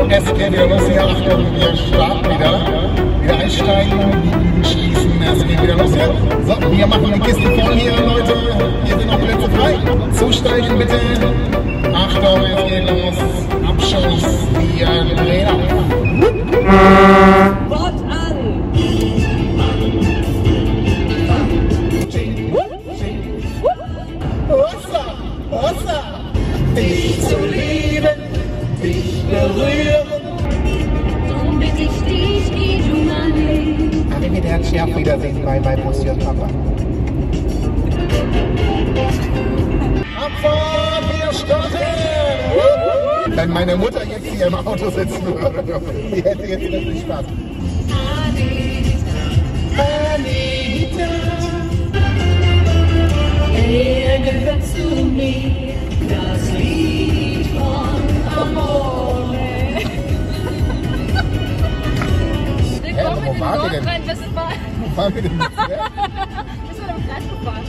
Es geht wieder los, hier Achtung, wir starten wieder. Wieder einsteigen, die Üben schließen, es geht wieder los hier. So, wir machen die Kiste voll hier, Leute. Hier sind noch Plätze frei. Zusteigen bitte. Achtung, es geht los. Abschuss, wir drehen ab. Wort an! Wasser, dich zu lieben, dich berühren. Darum bitte ich dich, geh du mal hin. Alle mit Herz auf Wiedersehen bei Bussi und Papa. Abfahrt, wir starten! Wenn meine Mutter jetzt hier im Auto sitzen würde, die hätte jetzt richtig Spaß. Anita, Er gehört zu mir, das Lied von Amore. Willkommen in Nordrhein-Westfalen. Wo fahren wir denn jetzt her? Das war doch gleich gefahren.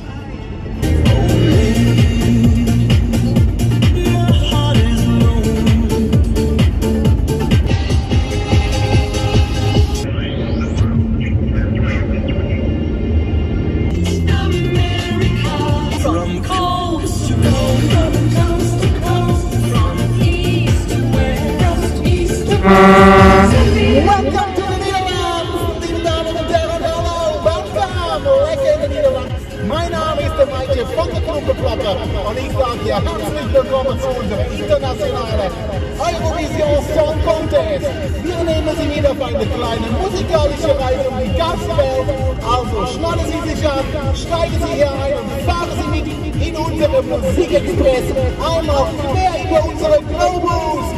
Welcome to the Netherlands, liebe Damen und Herren, hallo, welcome, lecker in den Niederlanden. Mein Name ist der Mack von der Klumpenplatte und ich sage hier herzlich willkommen zu unserem internationalen Eurovision Song Contest. Wir nehmen Sie wieder auf eine kleine musikalische Reise um die ganze Welt. Also schnallen Sie sich an, steigen Sie hier ein und fahren Sie mit in unsere Musikexpress einmal mehr über unsere Globus.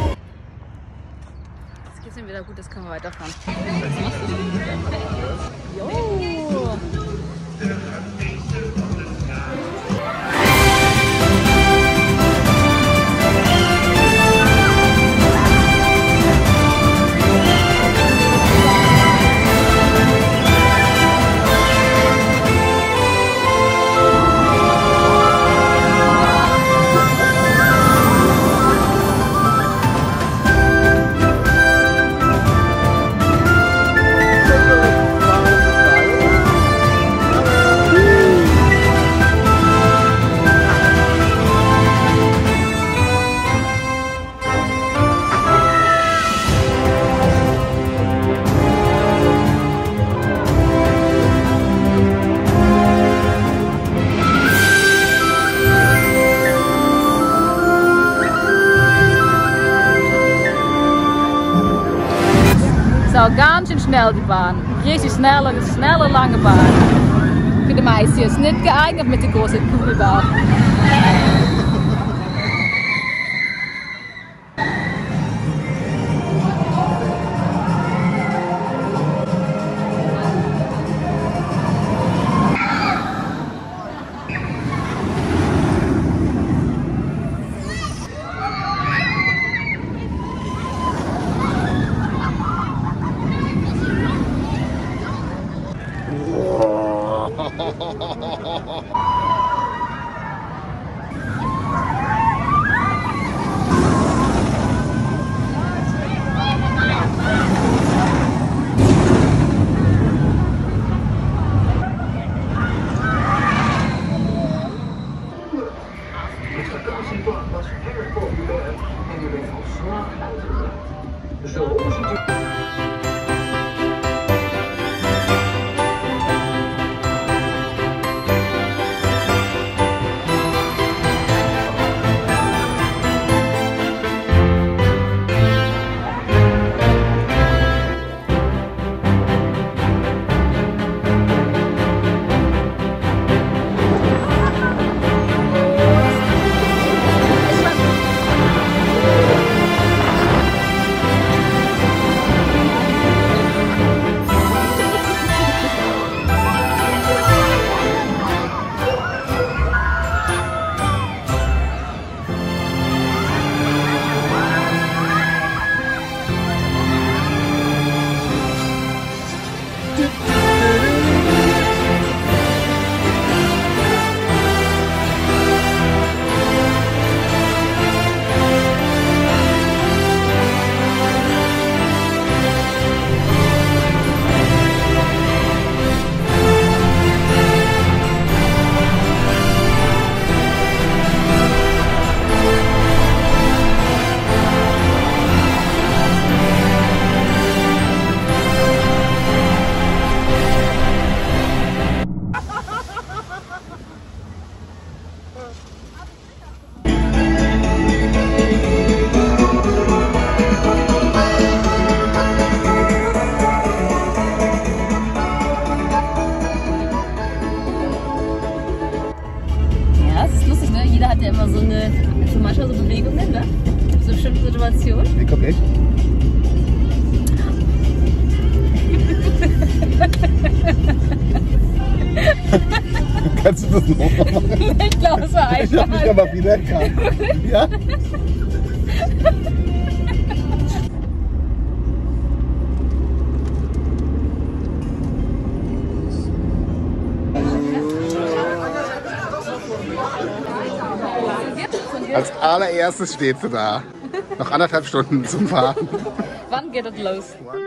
Wieder gut, das können wir weiterfahren. Jo! Ganz schön schnell die Bahn. Richtig schnelle, lange Bahn. Für die meisten ist nicht geeignet mit der großen Kugelbahn. hat ja immer so eine, so manchmal so Bewegungen, ne? So bestimmte Situationen. Hey, komm ich. Kannst du das noch machen? Ich glaube, es war einfach. Ich habe mich aber wieder erkannt. Ja? Als allererstes steht sie da. Noch 1,5 Stunden zum Fahren. Wann geht es los?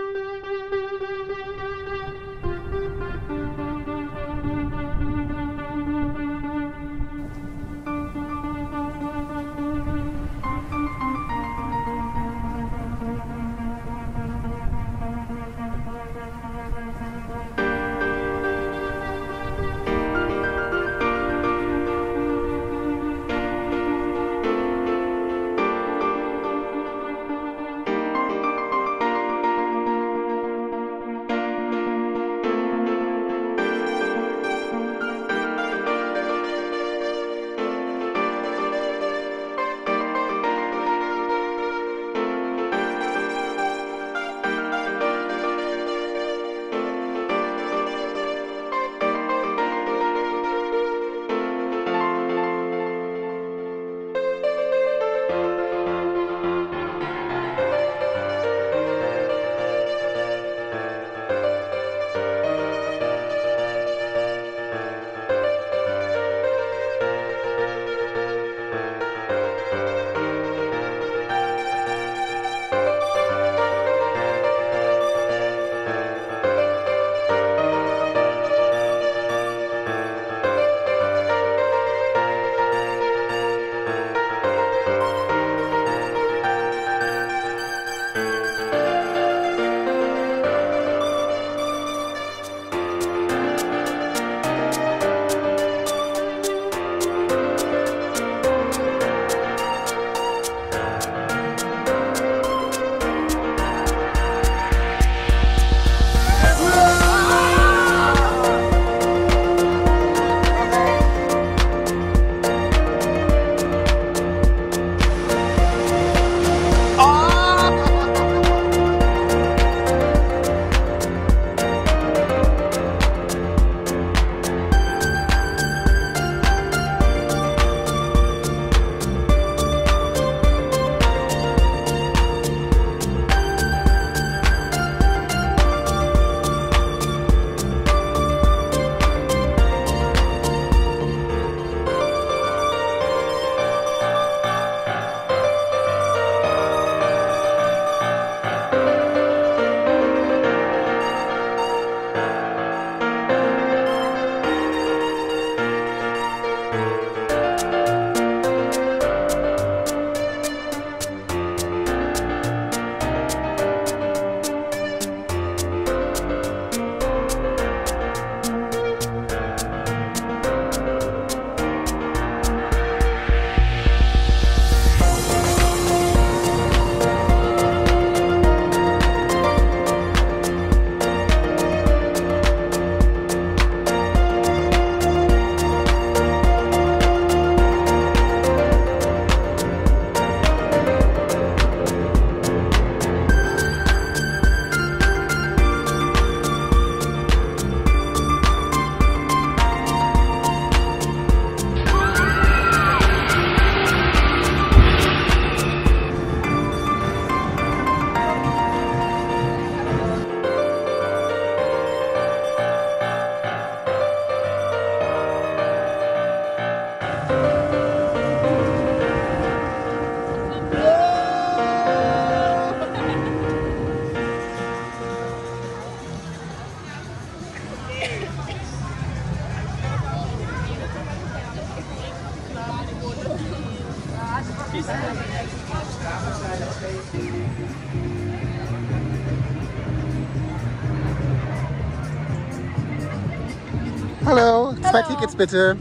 Hallo, 2 Tickets bitte.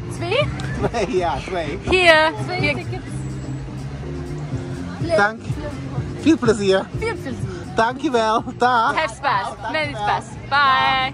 2? Ja, 2. Hier. 2 Tickets. Dank. Viel plezier. Veel plezier. Dankjewel. Dag. Have space. Many space. Bye.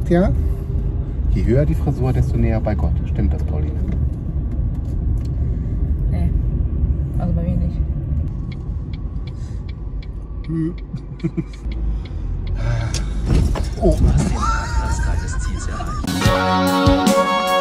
sagt ja, je höher die Frisur, desto näher bei Gott. Stimmt das, Pauline? Nee, also bei mir nicht. Oh. Das Teil des Ziels erreicht.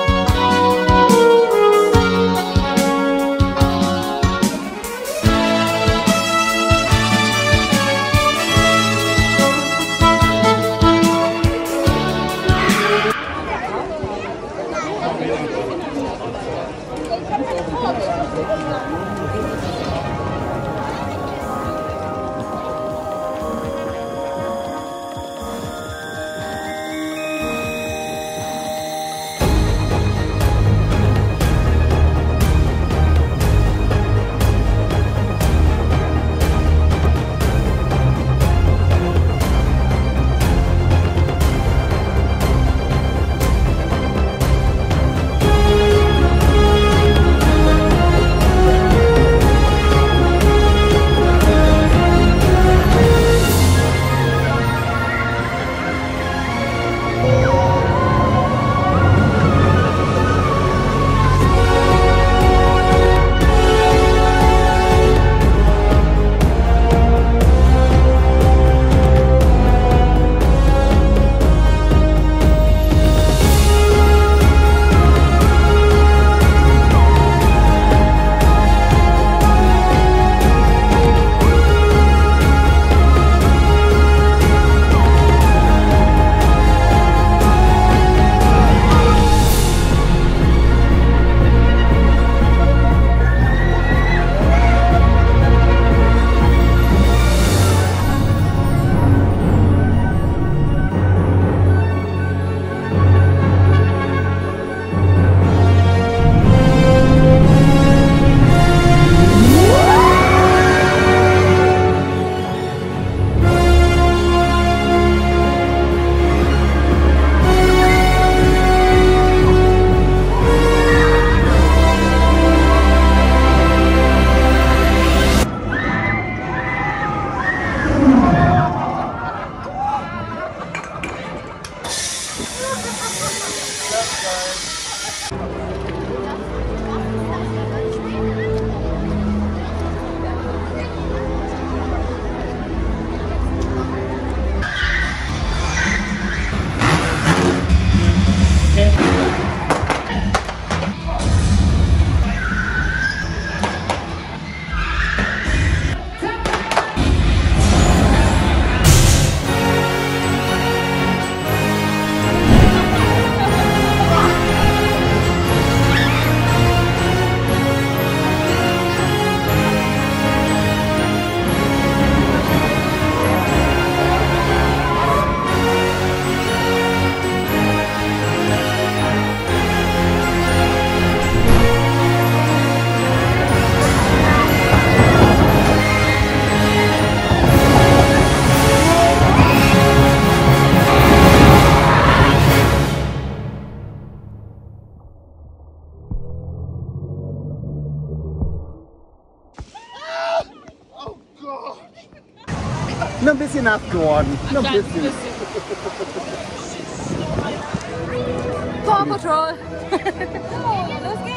Nur ein bisschen nass geworden. Nur ein bisschen. Partrol! Los geht's!